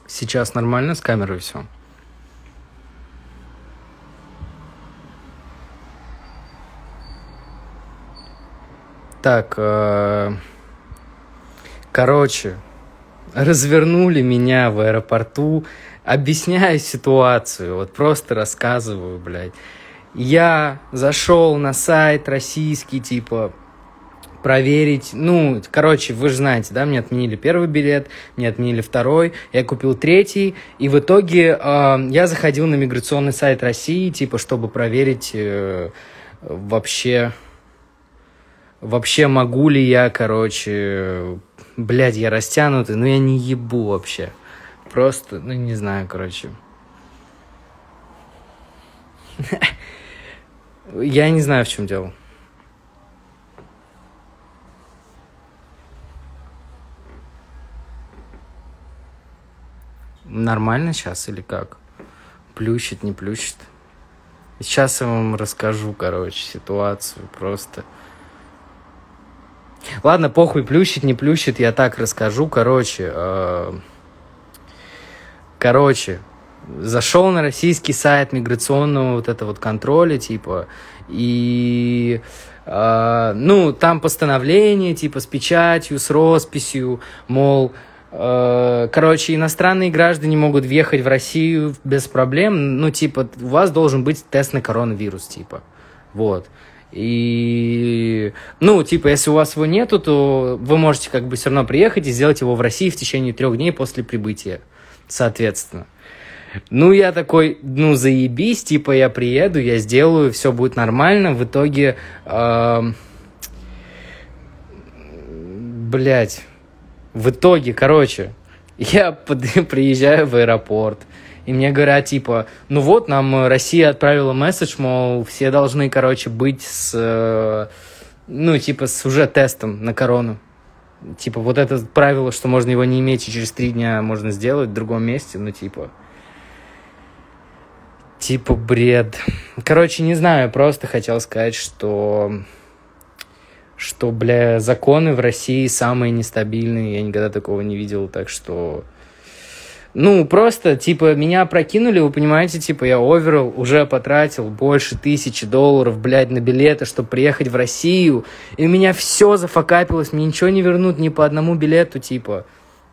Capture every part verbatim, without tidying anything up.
Сейчас нормально с камерой все? Так, э, короче, развернули меня в аэропорту, объясняю ситуацию, вот просто рассказываю, блядь. Я зашел на сайт российский, типа, проверить, ну, короче, вы же знаете, да, мне отменили первый билет, мне отменили второй, я купил третий, и в итоге э, я заходил на миграционный сайт России, типа, чтобы проверить э, вообще, вообще могу ли я, короче, блядь, я растянутый, но я не ебу вообще, просто, ну, не знаю, короче. Я не знаю, в чем дело. Нормально сейчас или как? Плющит, не плющит? Сейчас я вам расскажу, короче, ситуацию просто. Ладно, похуй, плющит, не плющит, я так расскажу, короче. Э, короче, зашел на российский сайт миграционного вот этого вот контроля, типа, и... э, ну, там постановление, типа, с печатью, с росписью, мол... Короче, иностранные граждане могут въехать в Россию без проблем. Ну, типа, у вас должен быть тест на коронавирус, типа. Вот. И, ну, типа, если у вас его нету, то вы можете как бы все равно приехать и сделать его в России в течение трех дней после прибытия, соответственно. Ну, я такой, ну, заебись, типа, я приеду, я сделаю, все будет нормально. В итоге, э, блядь, в итоге, короче, я под, приезжаю в аэропорт, и мне говорят, типа, ну вот, нам Россия отправила месседж, мол, все должны, короче, быть с, ну, типа, с уже тестом на корону. Типа, вот это правило, что можно его не иметь, и через три дня можно сделать в другом месте, ну, типа... Типа, бред. Короче, не знаю, просто хотел сказать, что... что, бля, законы в России самые нестабильные, я никогда такого не видел, так что... Ну, просто, типа, меня прокинули, вы понимаете, типа, я оверал, уже потратил больше тысячи долларов, блядь, на билеты, чтобы приехать в Россию, и у меня все зафакапилось, мне ничего не вернут ни по одному билету, типа...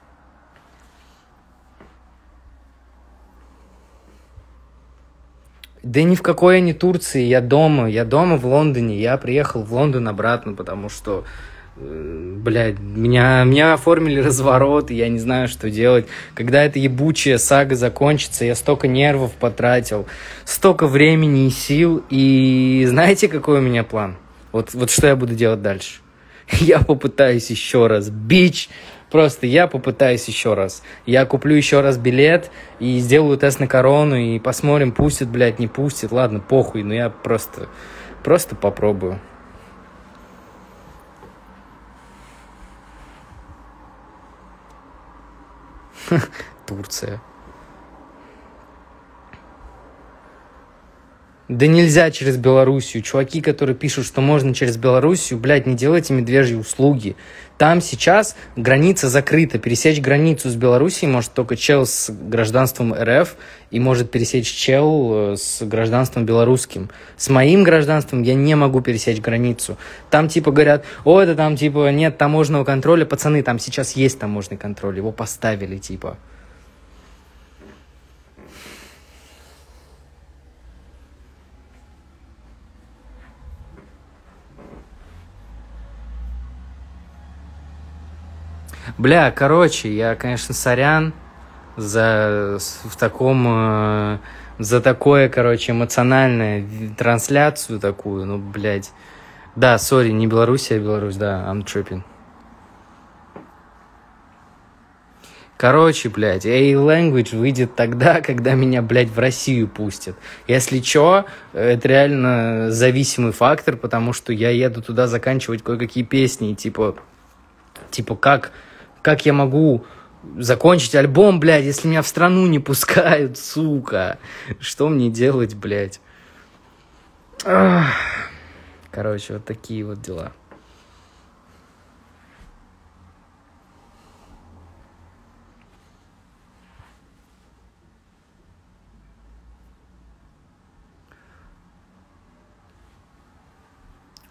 Да ни в какой я не Турции, я дома, я дома в Лондоне, я приехал в Лондон обратно, потому что, э, блядь, меня, меня оформили разворот, и я не знаю, что делать. Когда эта ебучая сага закончится, я столько нервов потратил, столько времени и сил, и знаете, какой у меня план? Вот, вот что я буду делать дальше? Я попытаюсь еще раз, бич! Просто я попытаюсь еще раз. Я куплю еще раз билет и сделаю тест на корону, и посмотрим, пустит, блядь, не пустит. Ладно, похуй, но я просто, просто попробую. Турция. Да нельзя через Белоруссию. Чуваки, которые пишут, что можно через Белоруссию, блядь, не делайте медвежьи услуги. Там сейчас граница закрыта. Пересечь границу с Белоруссией может только чел с гражданством РФ и может пересечь чел с гражданством белорусским. С моим гражданством я не могу пересечь границу. Там типа говорят, о, это там типа нет таможенного контроля. Пацаны, там сейчас есть таможенный контроль. Его поставили типа. Бля, короче, я, конечно, сорян за в таком э, за такое, короче, эмоциональное трансляцию такую, ну, блядь. Да, сори, не Беларусь, а Беларусь, да, I'm tripping. Короче, блядь, A-Language выйдет тогда, когда меня, блядь, в Россию пустят. Если чё, это реально зависимый фактор, потому что я еду туда заканчивать кое-какие песни, типа, типа, как... Как я могу закончить альбом, блядь, если меня в страну не пускают, сука? Что мне делать, блядь? Ах. Короче, вот такие вот дела.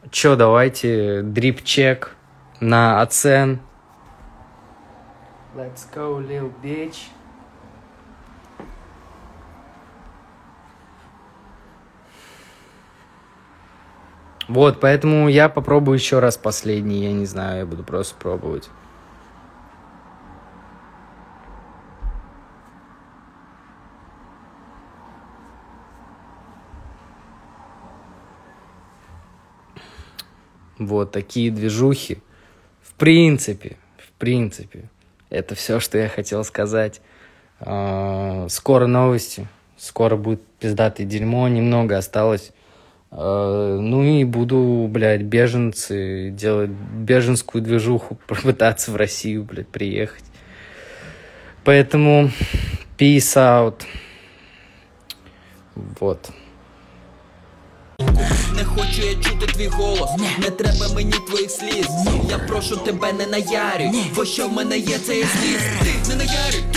чё, давайте дрип-чек на оцен. Let's go, little bitch. Вот, поэтому я попробую еще раз последний, я не знаю, я буду просто пробовать. Вот такие движухи. В принципе, в принципе, это все, что я хотел сказать. Скоро новости, скоро будет пиздатое дерьмо, немного осталось. Ну и буду, блядь, беженцы, делать беженскую движуху, попытаться в Россию, блядь, приехать. Поэтому peace out. Вот. Не хочу я чути твій голос, не треба мені твоїх сліз. Я прошу тебе, не наярюй, бо що в мене є, це є сліз. Ти не наярюй,